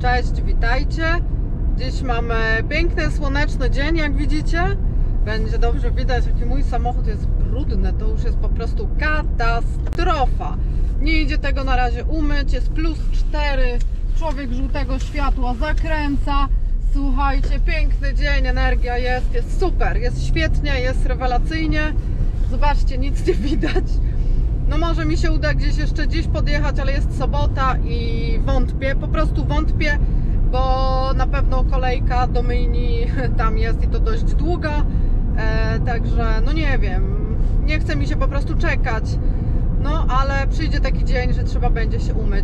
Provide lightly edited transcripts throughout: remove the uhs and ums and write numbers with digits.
Cześć, witajcie. Dziś mamy piękny, słoneczny dzień, jak widzicie. Będzie dobrze widać, jaki mój samochód jest brudny. To już jest po prostu katastrofa. Nie idzie tego na razie umyć, jest +4. Człowiek żółtego światła zakręca. Słuchajcie, piękny dzień, energia jest super, jest świetnie, jest rewelacyjnie. Zobaczcie, nic nie widać. No może mi się uda gdzieś jeszcze dziś podjechać, ale jest sobota i wątpię, po prostu wątpię, bo na pewno kolejka do myjni tam jest i to dość długa, także no nie wiem, nie chce mi się po prostu czekać, no ale przyjdzie taki dzień, że trzeba będzie się umyć.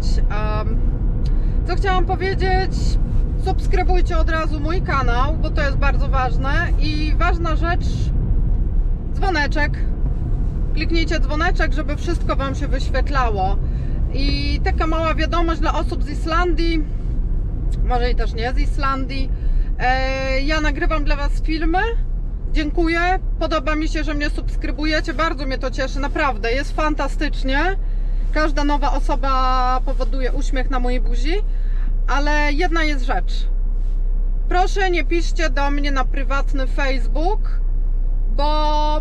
Co chciałam powiedzieć? Subskrybujcie od razu mój kanał, bo to jest bardzo ważne i ważna rzecz, dzwoneczek. Kliknijcie dzwoneczek, żeby wszystko Wam się wyświetlało. I taka mała wiadomość dla osób z Islandii, może i też nie z Islandii. Ja nagrywam dla Was filmy. Dziękuję. Podoba mi się, że mnie subskrybujecie. Bardzo mnie to cieszy, naprawdę. Jest fantastycznie. Każda nowa osoba powoduje uśmiech na mojej buzi. Ale jedna jest rzecz. Proszę, nie piszcie do mnie na prywatny Facebook, bo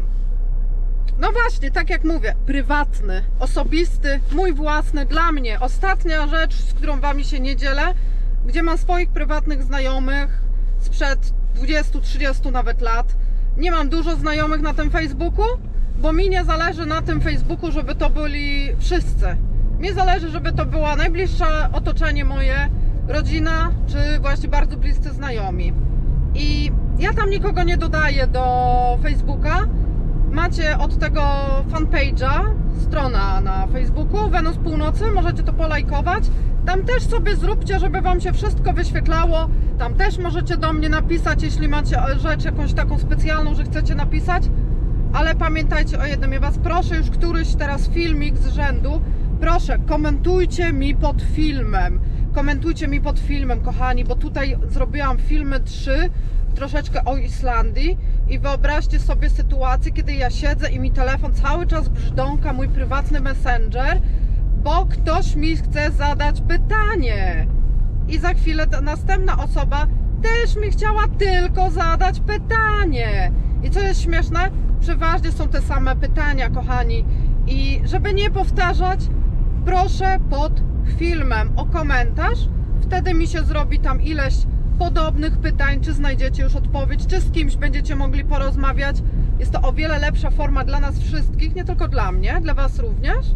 no właśnie, tak jak mówię, prywatny, osobisty, mój własny, dla mnie. Ostatnia rzecz, z którą Wami się nie dzielę, gdzie mam swoich prywatnych znajomych sprzed 20-30 nawet lat. Nie mam dużo znajomych na tym Facebooku, bo mi nie zależy na tym Facebooku, żeby to byli wszyscy. Mi zależy, żeby to było najbliższe otoczenie moje, rodzina, czy właśnie bardzo bliscy znajomi. I ja tam nikogo nie dodaję do Facebooka. Macie od tego fanpage'a, strona na Facebooku, Wenus Północy, możecie to polajkować. Tam też sobie zróbcie, żeby Wam się wszystko wyświetlało. Tam też możecie do mnie napisać, jeśli macie rzecz jakąś taką specjalną, że chcecie napisać. Ale pamiętajcie o jednym, ja Was proszę, już któryś teraz filmik z rzędu, proszę, komentujcie mi pod filmem. Komentujcie mi pod filmem, kochani, bo tutaj zrobiłam filmy 3, troszeczkę o Islandii i wyobraźcie sobie sytuację, kiedy ja siedzę i mi telefon cały czas brzdąka, mój prywatny messenger, bo ktoś mi chce zadać pytanie i za chwilę ta następna osoba też mi chciała tylko zadać pytanie. I co jest śmieszne, przeważnie są te same pytania, kochani, i żeby nie powtarzać, proszę pod filmem o komentarz, wtedy mi się zrobi tam ileś podobnych pytań, czy znajdziecie już odpowiedź, czy z kimś będziecie mogli porozmawiać. Jest to o wiele lepsza forma dla nas wszystkich, nie tylko dla mnie, dla Was również,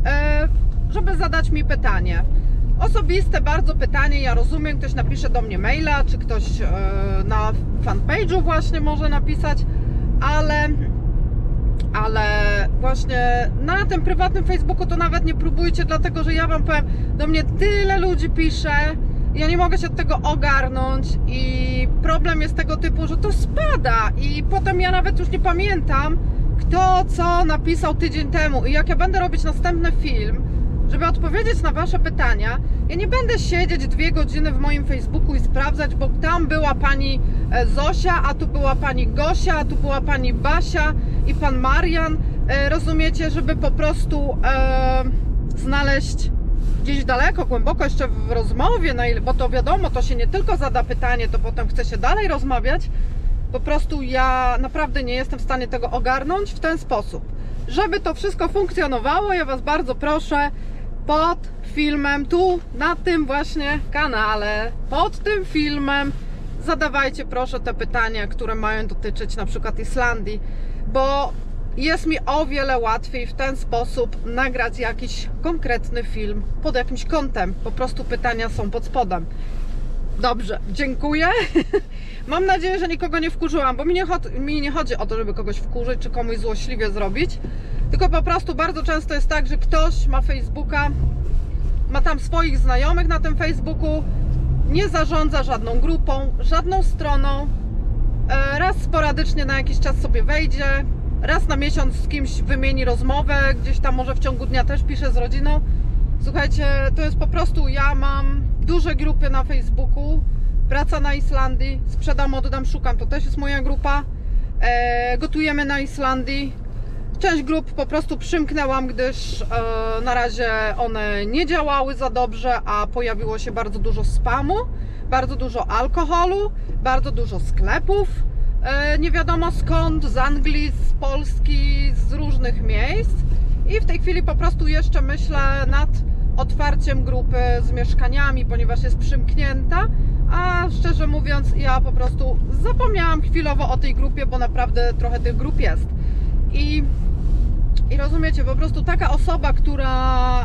żeby zadać mi pytanie. Osobiste bardzo pytanie, ja rozumiem, ktoś napisze do mnie maila, czy ktoś na fanpage'u właśnie może napisać, ale właśnie na tym prywatnym Facebooku to nawet nie próbujcie, dlatego że ja Wam powiem, do mnie tyle ludzi pisze, ja nie mogę się od tego ogarnąć i problem jest tego typu, że to spada i potem ja nawet już nie pamiętam, kto co napisał tydzień temu i jak ja będę robić następny film, żeby odpowiedzieć na Wasze pytania, ja nie będę siedzieć 2 godziny w moim Facebooku i sprawdzać, bo tam była pani Zosia, a tu była pani Gosia, a tu była pani Basia i pan Marian, rozumiecie, żeby po prostu znaleźć gdzieś daleko, głęboko jeszcze w rozmowie, bo to wiadomo, to się nie tylko zada pytanie, to potem chce się dalej rozmawiać. Po prostu ja naprawdę nie jestem w stanie tego ogarnąć w ten sposób. Żeby to wszystko funkcjonowało, ja Was bardzo proszę, pod filmem, tu na tym właśnie kanale, pod tym filmem zadawajcie proszę te pytania, które mają dotyczyć na przykład Islandii, bo jest mi o wiele łatwiej w ten sposób nagrać jakiś konkretny film pod jakimś kątem. Po prostu pytania są pod spodem. Dobrze, dziękuję. Mam nadzieję, że nikogo nie wkurzyłam, bo mi nie chodzi o to, żeby kogoś wkurzyć, czy komuś złośliwie zrobić. Tylko po prostu bardzo często jest tak, że ktoś ma Facebooka, ma tam swoich znajomych na tym Facebooku, nie zarządza żadną grupą, żadną stroną. Raz sporadycznie na jakiś czas sobie wejdzie, raz na miesiąc z kimś wymieni rozmowę, gdzieś tam może w ciągu dnia też pisze z rodziną. Słuchajcie, to jest po prostu, ja mam duże grupy na Facebooku, praca na Islandii, sprzedam, oddam, szukam, to też jest moja grupa, gotujemy na Islandii. Część grup po prostu przymknęłam, gdyż na razie one nie działały za dobrze, a pojawiło się bardzo dużo spamu, bardzo dużo alkoholu, bardzo dużo sklepów, nie wiadomo skąd, z Anglii, z Polski, z różnych miejsc. I w tej chwili po prostu jeszcze myślę nad otwarciem grupy z mieszkaniami, ponieważ jest przymknięta, a szczerze mówiąc ja po prostu zapomniałam chwilowo o tej grupie, bo naprawdę trochę tych grup jest. I rozumiecie, po prostu taka osoba, która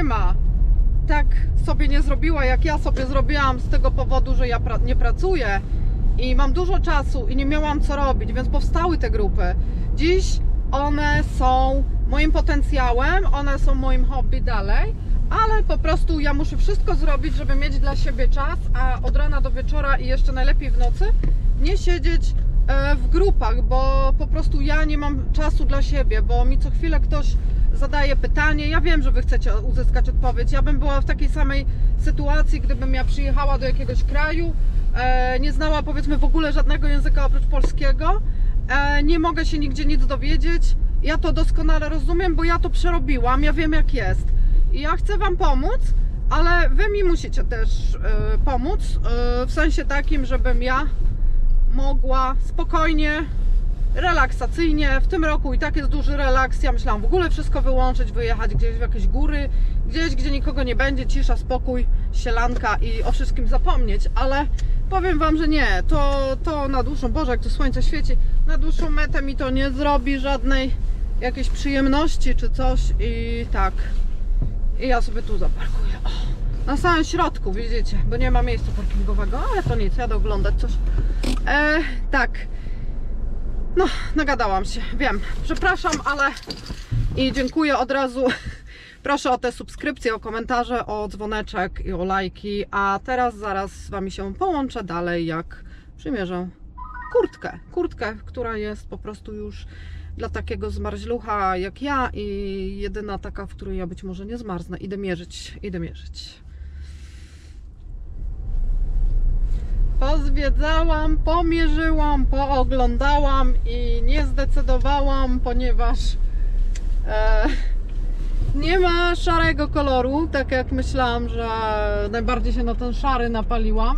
tak sobie nie zrobiła, jak ja sobie zrobiłam z tego powodu, że ja nie pracuję i mam dużo czasu i nie miałam co robić, więc powstały te grupy. Dziś one są moim potencjałem, one są moim hobby dalej, ale po prostu ja muszę wszystko zrobić, żeby mieć dla siebie czas, a od rana do wieczora i jeszcze najlepiej w nocy nie siedzieć w grupach, bo po prostu ja nie mam czasu dla siebie, bo mi co chwilę ktoś zadaje pytanie. Ja wiem, że wy chcecie uzyskać odpowiedź. Ja bym była w takiej samej sytuacji, gdybym ja przyjechała do jakiegoś kraju, nie znała powiedzmy w ogóle żadnego języka oprócz polskiego, nie mogę się nigdzie nic dowiedzieć. Ja to doskonale rozumiem, bo ja to przerobiłam, ja wiem jak jest i ja chcę wam pomóc, ale wy mi musicie też pomóc, w sensie takim, żebym ja mogła spokojnie, relaksacyjnie, w tym roku i tak jest duży relaks, ja myślałam w ogóle wszystko wyłączyć, wyjechać gdzieś w jakieś góry, gdzieś gdzie nikogo nie będzie, cisza, spokój, sielanka i o wszystkim zapomnieć, ale powiem wam, że nie, to na dłuższą, Boże jak to słońce świeci, na dłuższą metę mi to nie zrobi żadnej jakiejś przyjemności czy coś i tak, i ja sobie tu zaparkuję, na samym środku, widzicie, bo nie ma miejsca parkingowego, ale to nic, jadę oglądać coś. Tak, no nagadałam się, wiem, przepraszam, ale i dziękuję od razu. Proszę o te subskrypcje, o komentarze, o dzwoneczek i o lajki, a teraz zaraz z wami się połączę dalej, jak przymierzę kurtkę, która jest po prostu już dla takiego zmarzlucha jak ja i jedyna taka, w której ja być może nie zmarznę. Idę mierzyć. Pozwiedzałam, pomierzyłam, pooglądałam i nie zdecydowałam, ponieważ nie ma szarego koloru, tak jak myślałam, że najbardziej się na ten szary napaliłam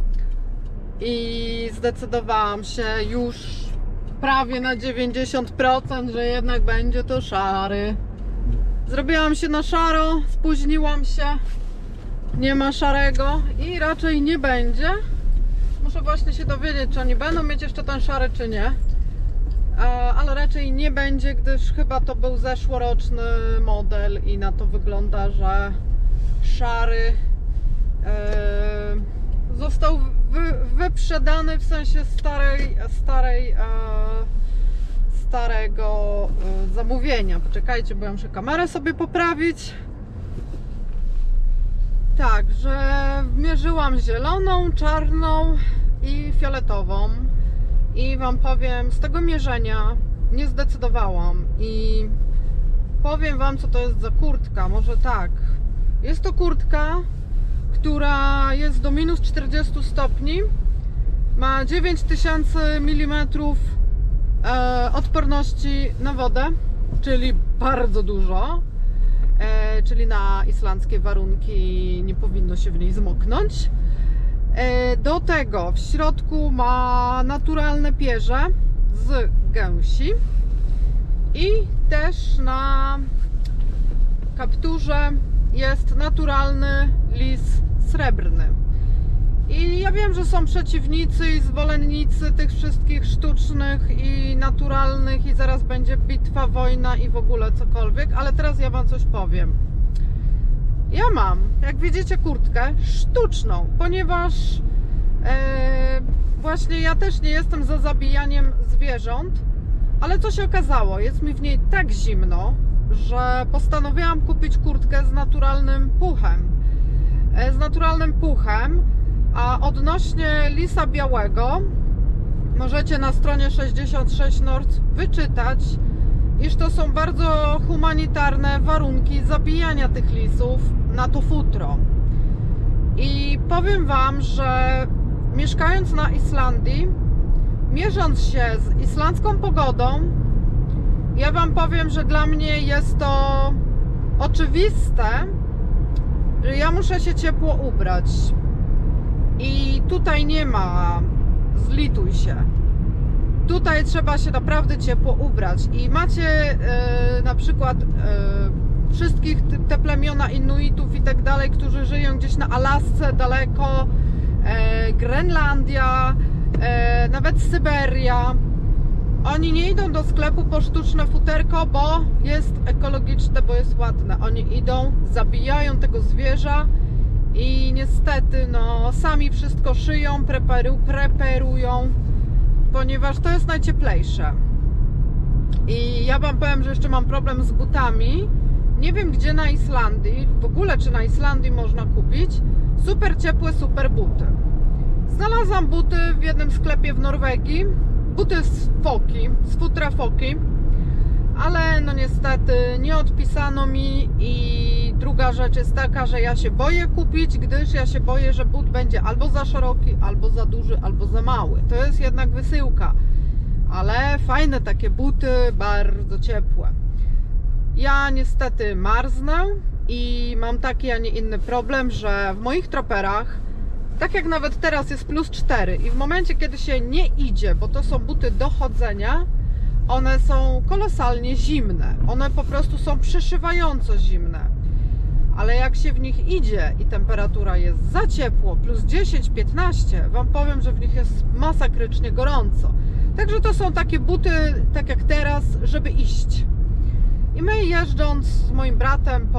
i zdecydowałam się już prawie na 90%, że jednak będzie to szary. Zrobiłam się na szaro, spóźniłam się, nie ma szarego i raczej nie będzie. Muszę właśnie się dowiedzieć, czy oni będą mieć jeszcze ten szary, czy nie. Ale raczej nie będzie, gdyż chyba to był zeszłoroczny model i na to wygląda, że szary został wyprzedany, w sensie starego zamówienia. Poczekajcie, bo ja muszę kamerę sobie poprawić. Także mierzyłam zieloną, czarną i fioletową. I wam powiem, z tego mierzenia nie zdecydowałam i powiem wam, co to jest za kurtka. Może tak, jest to kurtka, która jest do minus 40 stopni, ma 9000 mm odporności na wodę, czyli bardzo dużo, czyli na islandzkie warunki nie powinno się w niej zmoknąć. Do tego w środku ma naturalne pierze z gęsi i też na kapturze jest naturalny lis srebrny. I ja wiem, że są przeciwnicy i zwolennicy tych wszystkich sztucznych i naturalnych i zaraz będzie bitwa, wojna i w ogóle cokolwiek, ale teraz ja wam coś powiem. Ja mam, jak widzicie, kurtkę sztuczną, ponieważ właśnie ja też nie jestem za zabijaniem zwierząt, ale co się okazało, jest mi w niej tak zimno, że postanowiłam kupić kurtkę z naturalnym puchem. A odnośnie lisa białego możecie na stronie 66 Nord wyczytać, iż to są bardzo humanitarne warunki zabijania tych lisów na to futro. I powiem wam, że mieszkając na Islandii, mierząc się z islandzką pogodą Ja Wam powiem, że dla mnie jest to oczywiste, że ja muszę się ciepło ubrać. I tutaj nie ma zlituj się. Tutaj trzeba się naprawdę ciepło ubrać. I macie na przykład wszystkich te plemiona Inuitów i tak dalej, którzy żyją gdzieś na Alasce daleko, Grenlandia, nawet Syberia. Oni nie idą do sklepu po sztuczne futerko, bo jest ekologiczne, bo jest ładne. Oni idą, zabijają tego zwierza i niestety no, sami wszystko szyją, preparują, ponieważ to jest najcieplejsze. I ja Wam powiem, że jeszcze mam problem z butami. Nie wiem, gdzie na Islandii, w ogóle czy na Islandii można kupić super ciepłe, super buty. Znalazłam buty w jednym sklepie w Norwegii. Buty z foki, z futra foki, ale no niestety nie odpisano mi. I druga rzecz jest taka, że ja się boję kupić, gdyż ja się boję, że but będzie albo za szeroki, albo za duży, albo za mały. To jest jednak wysyłka, ale fajne takie buty, bardzo ciepłe. Ja niestety marznę i mam taki, a nie inny problem, że w moich troperach, tak jak nawet teraz jest +4 i w momencie, kiedy się nie idzie, bo to są buty do chodzenia, one są kolosalnie zimne. One po prostu są przeszywająco zimne. Ale jak się w nich idzie i temperatura jest za ciepło, +10-15, Wam powiem, że w nich jest masakrycznie gorąco. Także to są takie buty, tak jak teraz, żeby iść. I my jeżdżąc z moim bratem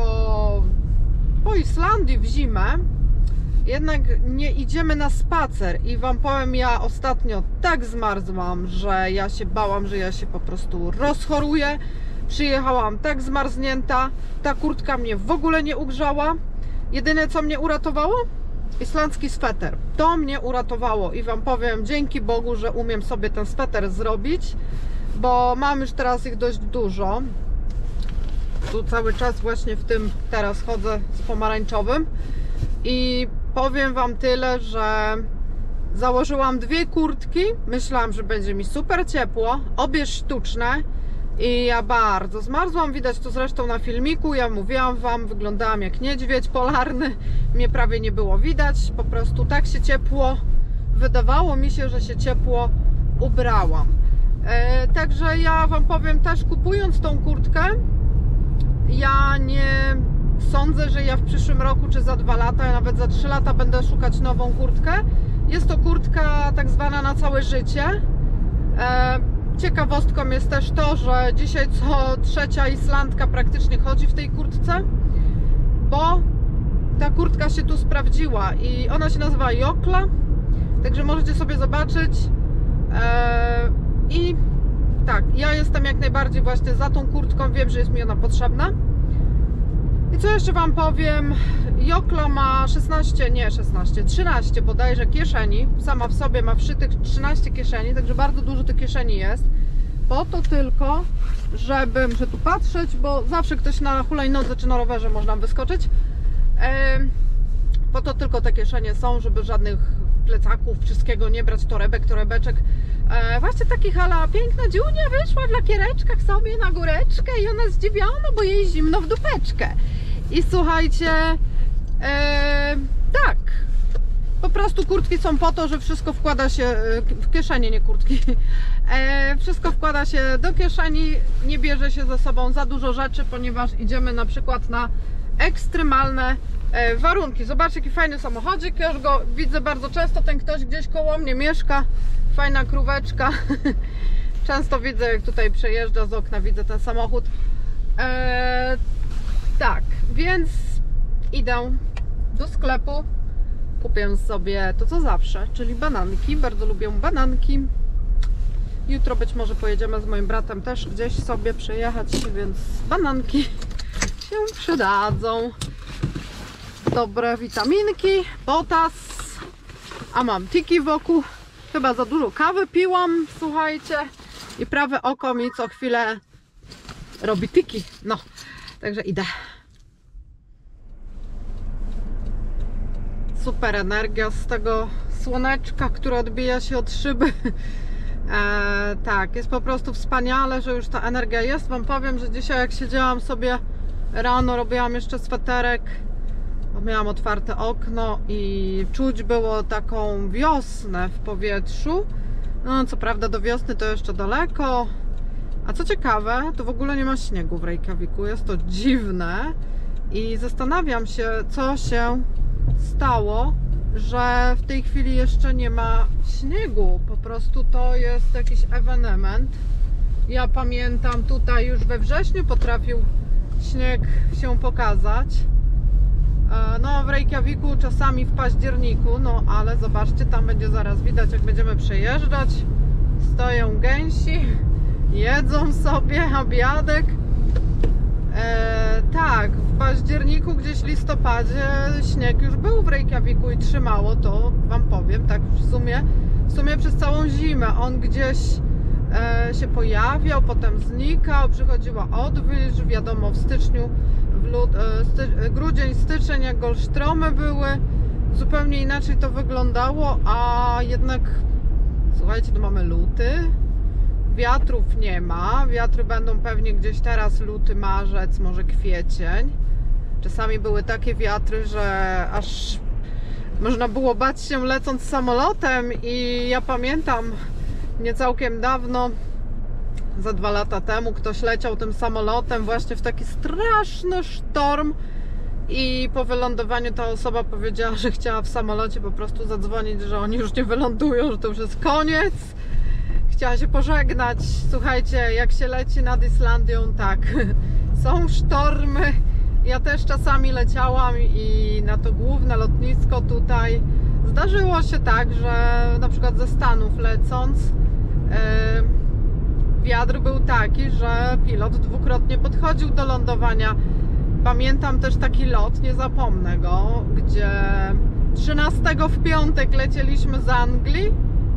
po Islandii w zimę, jednak nie idziemy na spacer. I Wam powiem, ja ostatnio tak zmarzłam, że ja się bałam, że ja się po prostu rozchoruję. Przyjechałam tak zmarznięta, ta kurtka mnie w ogóle nie ugrzała. Jedyne co mnie uratowało? Islandzki sweter. To mnie uratowało i Wam powiem, dzięki Bogu, że umiem sobie ten sweter zrobić, bo mam już teraz ich dość dużo. Tu cały czas właśnie w tym teraz chodzę z pomarańczowym i powiem Wam tyle, że założyłam 2 kurtki, myślałam, że będzie mi super ciepło, obie sztuczne i ja bardzo zmarzłam, widać to zresztą na filmiku, ja mówiłam Wam, wyglądałam jak niedźwiedź polarny, mnie prawie nie było widać, po prostu tak się ciepło, wydawało mi się, że się ciepło ubrałam. Także ja Wam powiem też, kupując tą kurtkę, ja nie sądzę, że ja w przyszłym roku, czy za 2 lata, a nawet za 3 lata będę szukać nową kurtkę. Jest to kurtka tak zwana na całe życie. Ciekawostką jest też to, że dzisiaj co 3. Islandka praktycznie chodzi w tej kurtce, bo ta kurtka się tu sprawdziła i ona się nazywa Jokla, także możecie sobie zobaczyć. I tak, ja jestem jak najbardziej właśnie za tą kurtką, wiem, że jest mi ona potrzebna. I co jeszcze Wam powiem, Jokla ma 13 bodajże kieszeni, sama w sobie ma wszytych 13 kieszeni, także bardzo dużo tych kieszeni jest. Po to tylko, żeby, muszę tu patrzeć, bo zawsze ktoś na hulajnodze czy na rowerze można wyskoczyć. Po to tylko te kieszenie są, żeby żadnych plecaków, wszystkiego nie brać, torebeczek. Właśnie takich ala piękna Dziunia wyszła w lakiereczkach sobie na góreczkę i ona zdziwiona, bo jej zimno w dupeczkę. I słuchajcie, tak, po prostu kurtki są po to, że wszystko wkłada się w kieszenie, nie kurtki. Wszystko wkłada się do kieszeni, nie bierze się ze sobą za dużo rzeczy, ponieważ idziemy na przykład na ekstremalne warunki. Zobaczcie, jaki fajny samochodzik, ja już go widzę bardzo często, ten ktoś gdzieś koło mnie mieszka, fajna króweczka. Często widzę, jak tutaj przejeżdża z okna, widzę ten samochód. Tak, więc idę do sklepu, kupię sobie to co zawsze, czyli bananki, bardzo lubię bananki. Jutro być może pojedziemy z moim bratem też gdzieś sobie przejechać, więc bananki się przydadzą. Dobre witaminki, potas, a mam tiki wokół, chyba za dużo kawy piłam, słuchajcie, i prawe oko mi co chwilę robi tiki, no, także idę. Super energia z tego słoneczka, które odbija się od szyby. Tak, jest po prostu wspaniale, że już ta energia jest. Wam powiem, że dzisiaj jak siedziałam sobie rano, robiłam jeszcze sweterek, bo miałam otwarte okno i czuć było taką wiosnę w powietrzu. No co prawda do wiosny to jeszcze daleko. A co ciekawe, to w ogóle nie ma śniegu w Reykjaviku. Jest to dziwne i zastanawiam się, co się stało, że w tej chwili jeszcze nie ma śniegu. Po prostu to jest jakiś ewenement. Ja pamiętam, tutaj już we wrześniu potrafił śnieg się pokazać. No w Reykjaviku czasami w październiku, no ale zobaczcie, tam będzie zaraz widać, jak będziemy przejeżdżać. Stoją gęsi, jedzą sobie obiadek. Tak, w październiku, gdzieś w listopadzie śnieg już był w Reykjaviku i trzymało to, wam powiem, tak w sumie przez całą zimę. On gdzieś się pojawiał, potem znikał, przychodziła odwilż, wiadomo, w styczniu, grudzień, styczeń, jak golsztromy były, zupełnie inaczej to wyglądało, a jednak, słuchajcie, tu mamy luty. Wiatrów nie ma. Wiatry będą pewnie gdzieś teraz luty, marzec, może kwiecień. Czasami były takie wiatry, że aż można było bać się lecąc samolotem i ja pamiętam nie całkiem dawno, za 2 lata temu, ktoś leciał tym samolotem właśnie w taki straszny sztorm i po wylądowaniu ta osoba powiedziała, że chciała w samolocie po prostu zadzwonić, że oni już nie wylądują, że to już jest koniec. Chciała się pożegnać. Słuchajcie, jak się leci nad Islandią, tak, są sztormy. Ja też czasami leciałam i na to główne lotnisko tutaj zdarzyło się tak, że na przykład ze Stanów lecąc wiatr był taki, że pilot dwukrotnie podchodził do lądowania. Pamiętam też taki lot, nie zapomnę go, gdzie 13 w piątek lecieliśmy z Anglii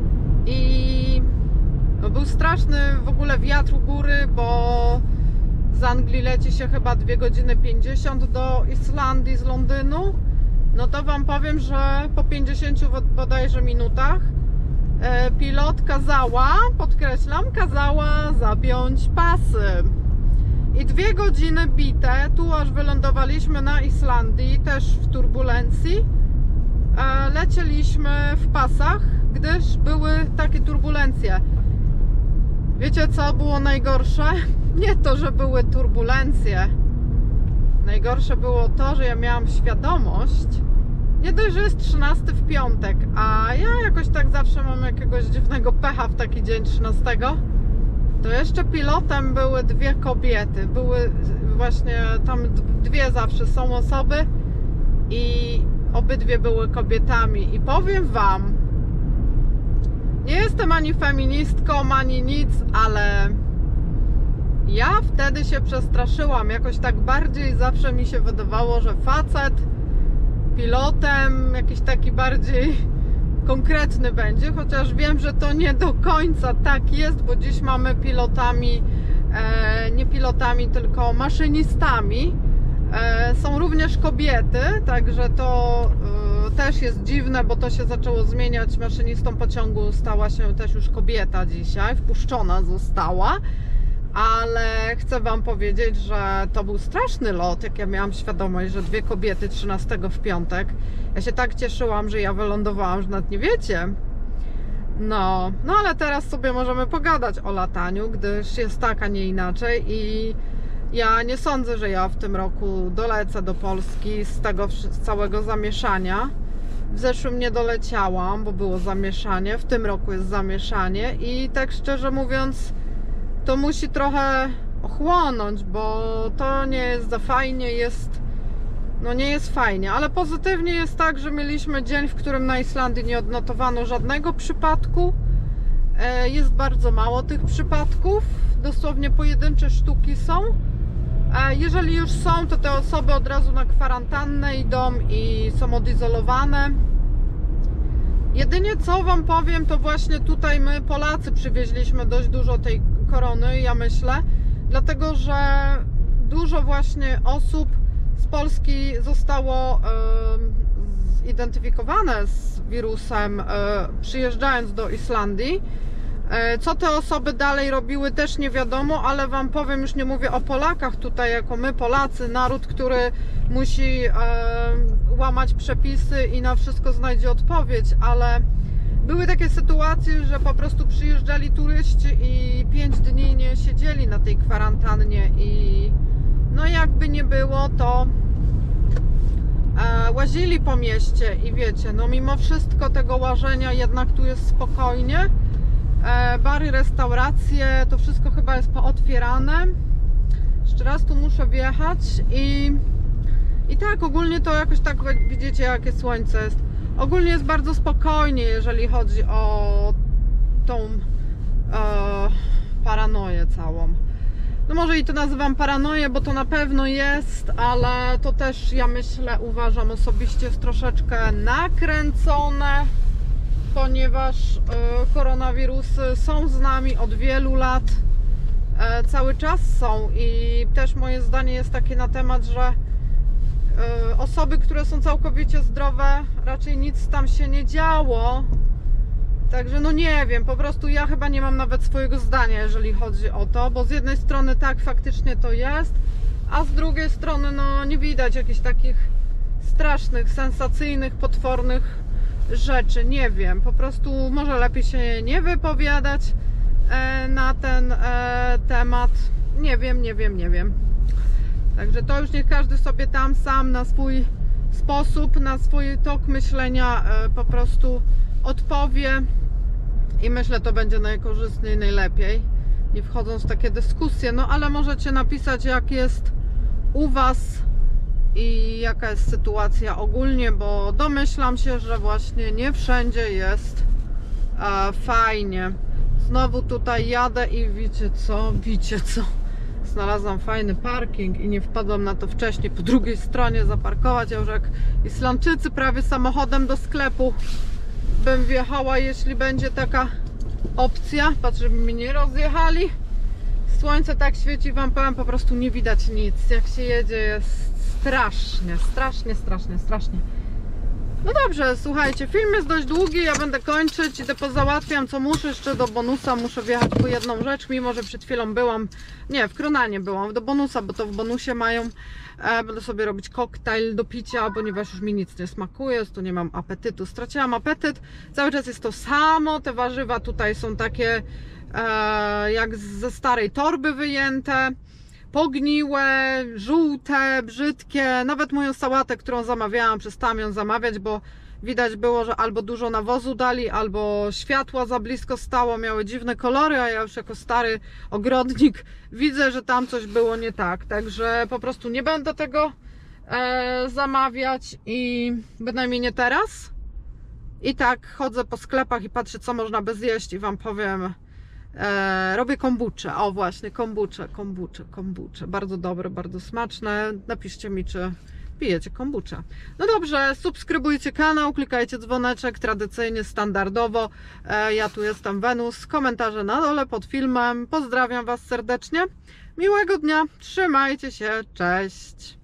i był straszny w ogóle wiatr u góry, bo z Anglii leci się chyba 2 godziny 50 do Islandii z Londynu. No to wam powiem, że po 50 bodajże minutach pilot kazała, podkreślam, kazała zapiąć pasy. I 2 godziny bite, tu aż wylądowaliśmy na Islandii, też w turbulencji. Lecieliśmy w pasach, gdyż były takie turbulencje. Wiecie co było najgorsze? Nie to, że były turbulencje. Najgorsze było to, że ja miałam świadomość, nie dość, że jest 13 w piątek, a ja jakoś tak zawsze mam jakiegoś dziwnego pecha w taki dzień 13, to jeszcze pilotem były 2 kobiety. Były właśnie tam 2 zawsze są osoby i obydwie były kobietami. I powiem wam, nie jestem ani feministką, ani nic, ale ja wtedy się przestraszyłam. Jakoś tak bardziej zawsze mi się wydawało, że facet pilotem jakiś taki bardziej konkretny będzie, chociaż wiem, że to nie do końca tak jest, bo dziś mamy pilotami, nie pilotami, tylko maszynistami. Są również kobiety, także to też jest dziwne, bo to się zaczęło zmieniać. Maszynistą pociągu stała się też już kobieta dzisiaj, wpuszczona została. Ale chcę wam powiedzieć, że to był straszny lot, jak ja miałam świadomość, że 2 kobiety 13 w piątek. Ja się tak cieszyłam, że ja wylądowałam, że nawet nie wiecie. No ale teraz sobie możemy pogadać o lataniu, gdyż jest tak, a nie inaczej i ja nie sądzę, że ja w tym roku dolecę do Polski z całego zamieszania. W zeszłym nie doleciałam, bo było zamieszanie, w tym roku jest zamieszanie i tak szczerze mówiąc, to musi trochę ochłonąć, bo to nie jest za fajnie, no nie jest fajnie, ale pozytywnie jest tak, że mieliśmy dzień, w którym na Islandii nie odnotowano żadnego przypadku. Jest bardzo mało tych przypadków, dosłownie pojedyncze sztuki są. Jeżeli już są, to te osoby od razu na kwarantannę idą i są odizolowane. Jedynie co wam powiem, to właśnie tutaj my Polacy przywieźliśmy dość dużo tej korony, ja myślę, dlatego że dużo właśnie osób z Polski zostało zidentyfikowane z wirusem, przyjeżdżając do Islandii. Co te osoby dalej robiły, też nie wiadomo, ale Wam powiem, już nie mówię o Polakach tutaj, jako my Polacy, naród, który musi łamać przepisy i na wszystko znajdzie odpowiedź, ale były takie sytuacje, że po prostu przyjeżdżali turyści i 5 dni nie siedzieli na tej kwarantannie i no jakby nie było, to łazili po mieście i wiecie, no mimo wszystko tego łażenia jednak tu jest spokojnie. Bary, restauracje, to wszystko chyba jest pootwierane. Jeszcze raz tu muszę wjechać i tak ogólnie to jakoś tak, widzicie jakie słońce jest. Ogólnie jest bardzo spokojnie, jeżeli chodzi o tą paranoję całą. No może i to nazywam paranoję, bo to na pewno jest, ale to też ja myślę, uważam osobiście jest troszeczkę nakręcone, ponieważ koronawirusy są z nami od wielu lat, cały czas są i też moje zdanie jest takie na temat, że osoby, które są całkowicie zdrowe, raczej nic tam się nie działo. Także no nie wiem, po prostu ja chyba nie mam nawet swojego zdania, jeżeli chodzi o to, bo z jednej strony tak, faktycznie to jest, a z drugiej strony no nie widać jakichś takich strasznych, sensacyjnych, potwornych rzeczy, nie wiem, po prostu może lepiej się nie wypowiadać na ten temat, nie wiem. Także to już niech każdy sobie tam sam na swój sposób, na swój tok myślenia po prostu odpowie i myślę, to będzie najkorzystniej, najlepiej, nie wchodząc w takie dyskusje, no ale możecie napisać, jak jest u Was i jaka jest sytuacja ogólnie, bo domyślam się, że właśnie nie wszędzie jest fajnie. Znowu tutaj jadę i wiecie co? Znalazłam fajny parking i nie wpadłam na to wcześniej, po drugiej stronie zaparkować. Ja już jak Islandczycy prawie samochodem do sklepu bym wjechała, jeśli będzie taka opcja. Patrz, żeby mnie nie rozjechali. Słońce tak świeci, Wam powiem, po prostu nie widać nic. Jak się jedzie, jest strasznie. No dobrze, słuchajcie, film jest dość długi, ja będę kończyć, idę pozałatwiam co muszę, jeszcze do bonusa muszę wjechać po jedną rzecz, mimo że przed chwilą byłam, nie, w Kronanie byłam, do bonusa, bo to w bonusie mają, będę sobie robić koktajl do picia, ponieważ już mi nic nie smakuje, tu nie mam apetytu, straciłam apetyt, cały czas jest to samo, te warzywa tutaj są takie jak ze starej torby wyjęte, pogniłe, żółte, brzydkie, nawet moją sałatę, którą zamawiałam, przestałam ją zamawiać, bo widać było, że albo dużo nawozu dali, albo światła za blisko stało, miały dziwne kolory, a ja już jako stary ogrodnik widzę, że tam coś było nie tak, także po prostu nie będę tego zamawiać i bynajmniej nie teraz. I tak chodzę po sklepach i patrzę, co można by zjeść i Wam powiem, robię kombucze, o właśnie, kombucze, bardzo dobre, bardzo smaczne, napiszcie mi, czy pijecie kombucze. No dobrze, subskrybujcie kanał, klikajcie dzwoneczek, tradycyjnie, standardowo, ja tu jestem Wenus, komentarze na dole pod filmem, pozdrawiam Was serdecznie, miłego dnia, trzymajcie się, cześć!